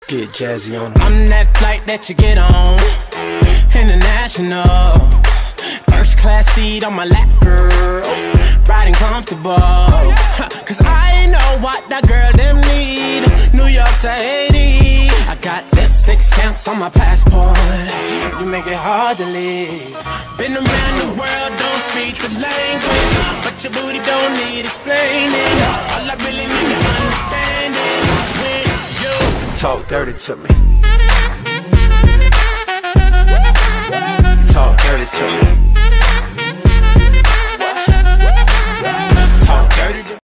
Get jazzy on 'em. I'm that flight that you get on, international. First class seat on my lap, girl, riding comfortable. Cause I know what that girl them need. New York to Haiti, I got lipstick stamps on my passport. You make it hard to leave. Been around the world, don't speak the language, but your booty don't need explaining. All I really need to understand is when you Talk dirty to me. Talk dirty to me.